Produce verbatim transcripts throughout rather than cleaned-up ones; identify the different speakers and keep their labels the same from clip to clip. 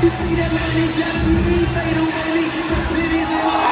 Speaker 1: You see that money, gotta be fade away. Pennies in my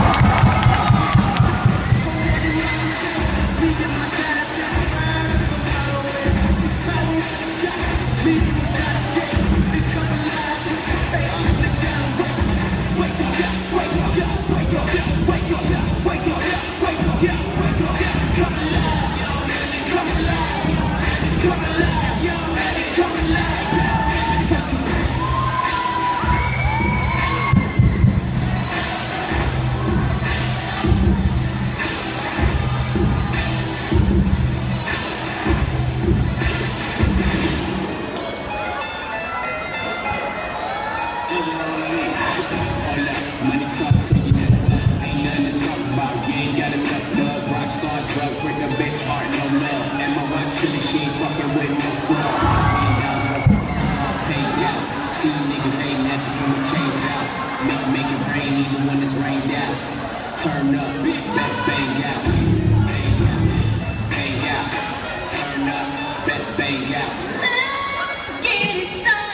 Speaker 1: see niggas ain't had to pull my chains out. Make, make it rain even when it's rained out. Turn up, back bang out. Bang out, bang out. Turn up, back bang out.
Speaker 2: Let's get it started.